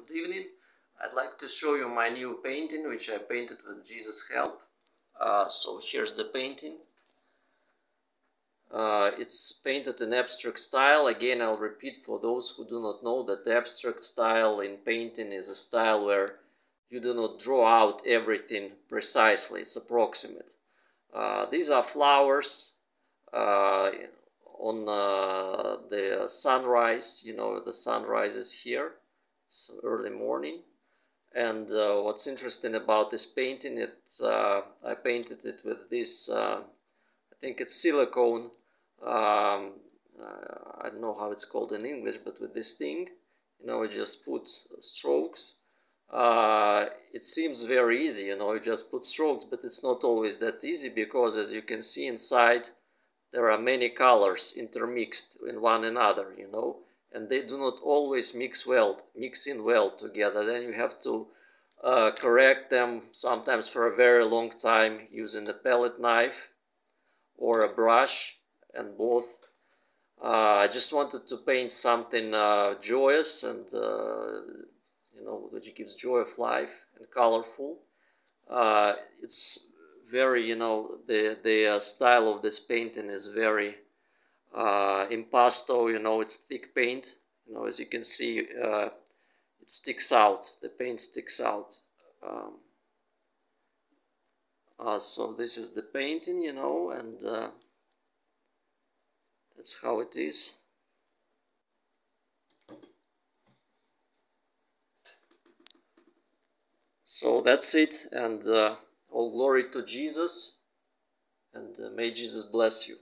Good evening. I'd like to show you my new painting, which I painted with Jesus' help. So here's the painting. It's painted in abstract style. Again, I'll repeat for those who do not know that the abstract style in painting is a style where you do not draw out everything precisely. It's approximate. These are flowers on the sunrise. You know, the sunrise is here. It's early morning. And what's interesting about this painting, I painted it with this, I think it's silicone, I don't know how it's called in English, but with this thing, you know, you just put strokes. It seems very easy, you know, you just put strokes, but it's not always that easy, because as you can see inside, there are many colors intermixed in one another, you know, and they do not always mix in well together. Then you have to correct them sometimes for a very long time using a palette knife or a brush, and both. I just wanted to paint something joyous and you know, which gives joy of life and colorful. It's very, you know, the style of this painting is very impasto, you know, it's thick paint, you know, as you can see, it sticks out, the paint sticks out. So this is the painting, you know, and that's how it is. So that's it, and all glory to Jesus, and may Jesus bless you.